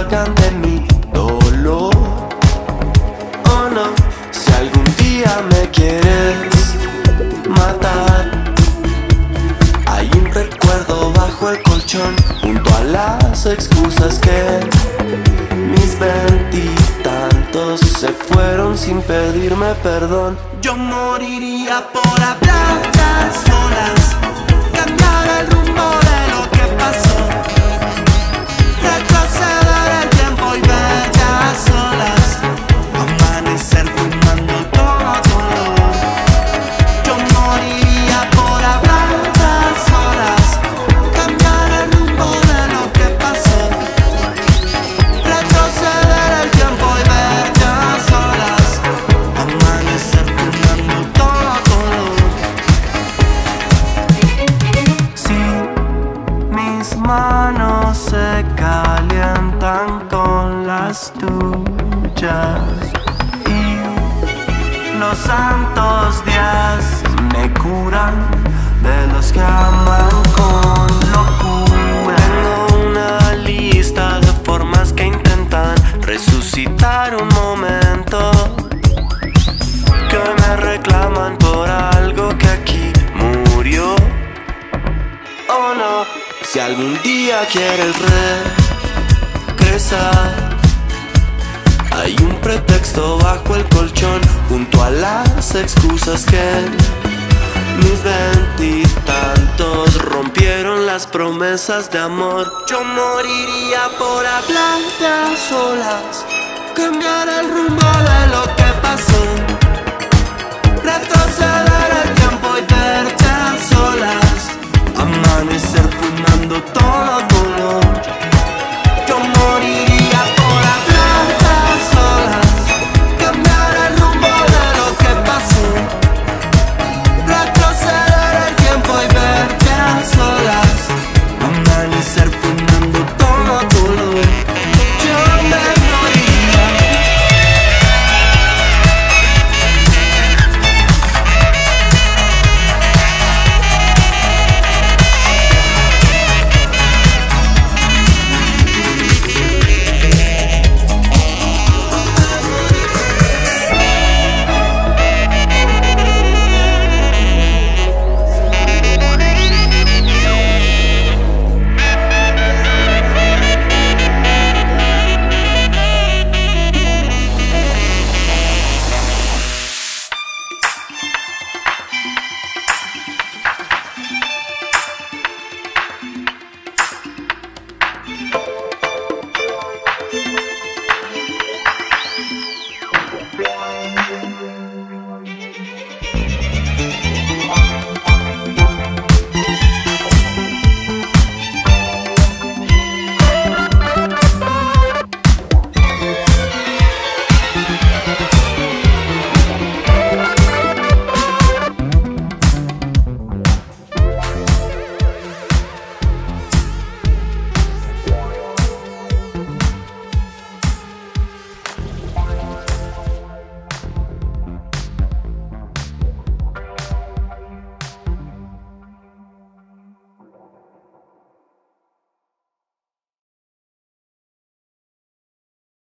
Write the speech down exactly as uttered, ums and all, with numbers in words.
hagan de mi dolor. Oh no, si algún día me quieres matar, hay un recuerdo bajo el colchón, junto a las excusas que mis veintitantos se fueron sin pedirme perdón. Yo moriría por hablarte a solas, cambiar el rumbo de lo que pasó, retroceder el tiempo y verte a solas, amanecer fumando todo dolor. Yo moriría por hablarte a solas, cambiar el rumbo de lo que pasó, retroceder el tiempo y verte a solas, amanecer fumando todo dolor. Si mis manos se calientan con las tuyas y los santos días me curan de los que aman con locura. Tengo una lista de formas que intentan resucitar un momento, que hoy me reclaman por algo que aquí murió. Oh no, si algún día quieres regresar, hay un pretexto bajo el colchón, junto a las excusas que mis veintitantos rompieron las promesas de amor. Yo moriría por hablarte a solas, cambiar el rumbo de lo que pasó, retroceder el tiempo y verte a solas, amanecer fumando todo.